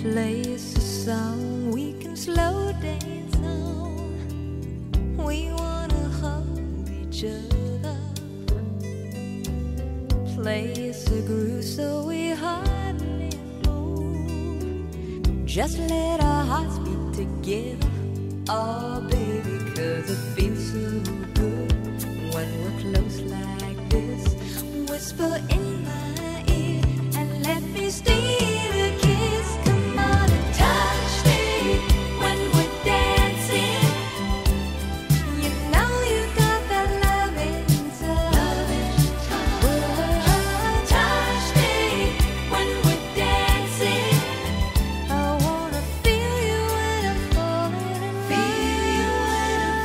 Play us a song we can slow dance on. We wanna hold each other. Play us a groove so we hardly move. Just let our hearts beat together. Oh baby, 'cause it feels so good when we're close like this. Whisper in my ear and let me steal a kiss. Come on and touch me when we're dancing. You know you got that loving touch. Touch me when we're dancing. I wanna feel you when I'm falling in love. Feel you when I'm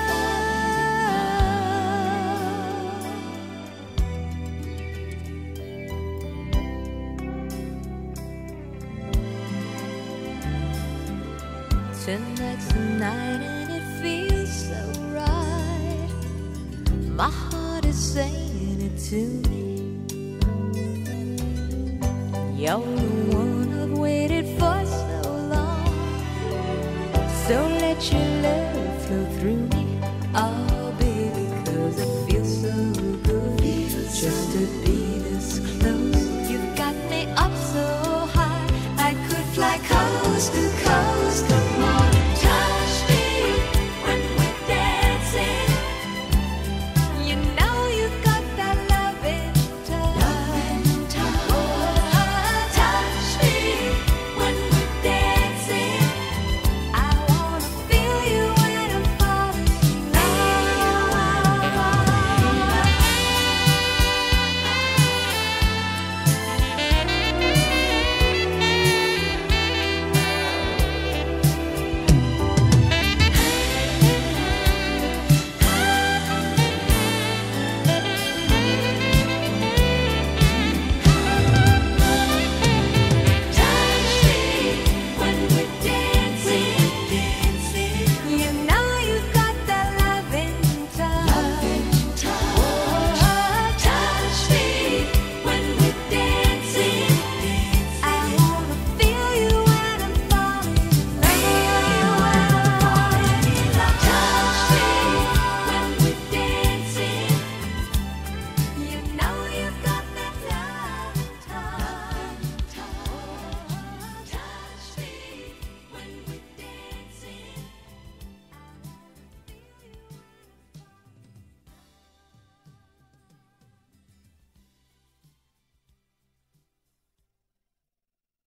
Tonight's the night and it feels so right. My heart is saying it to me. You're the one I've waited for so long. So let your love flow through